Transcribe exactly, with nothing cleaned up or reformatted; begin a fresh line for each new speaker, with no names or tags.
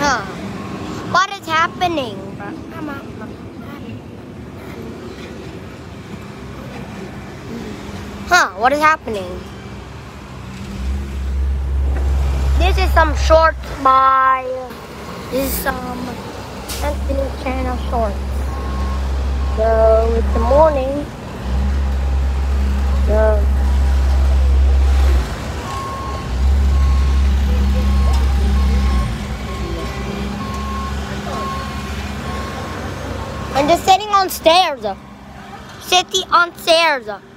Huh. What is happening? Huh, what is happening? This is some shorts by, this is some Anthony Channel shorts. So, it's the morning. So, I'm just sitting on stairs. Sitting on stairs.